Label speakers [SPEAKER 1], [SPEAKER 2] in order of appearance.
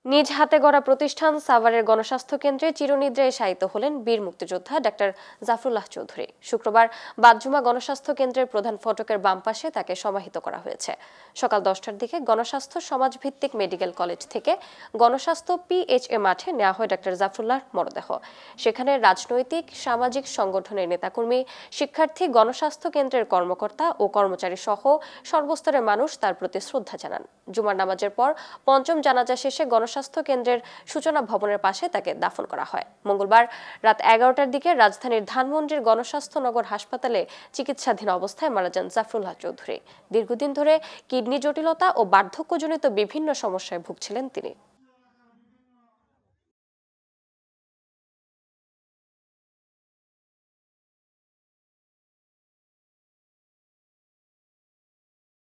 [SPEAKER 1] নিজ হাতে গড়া প্রতিষ্ঠান সাভারের গণস্বাস্থ্য কেন্দ্রে চিরনিদ্রায় শায়িত হলেন বীর মুক্তিযোদ্ধা ডাক্তার জাফরুল্লাহ চৌধুরী। শুক্রবার বাদজুমা গণস্বাস্থ্য কেন্দ্রের প্রধান ফটকের বাম পাশে তাকে সমাহিত করা হয়েছে। সকাল 10টার দিকে গণস্বাস্থ্য সমাজভিত্তিক মেডিকেল কলেজ থেকে গণস্বাস্থ্য পিএইচএ মাঠে নেওয়া হয় ডাক্তার জাফরুল্লাহর মরদেহ। সেখানে রাজনৈতিক সামাজিক সংগঠনের নেতাকর্মী, শিক্ষার্থী, গণস্বাস্থ্য কেন্দ্রের কর্মকর্তা ও কর্মচারী সহ সর্বস্তরের মানুষ তার প্রতি শ্রদ্ধা জানান। জুমার নামাজের পর পঞ্চম জানাজা শেষে গণস্বাস্থ্য কেন্দ্রের সূচনা ভবনের পাশে তাকে দাফন করা হয়। মঙ্গলবার রাত 11টার দিকে রাজধানীর ধানমন্ডির গণস্বাস্থ্য নগর হাসপাতালে চিকিৎসাধীন অবস্থায় মারা যান জাফরুল্লাহ চৌধুরী। দীর্ঘদিন ধরে কিডনি জটিলতা ও বার্ধক্যজনিত বিভিন্ন সমস্যায় ভুগছিলেন তিনি।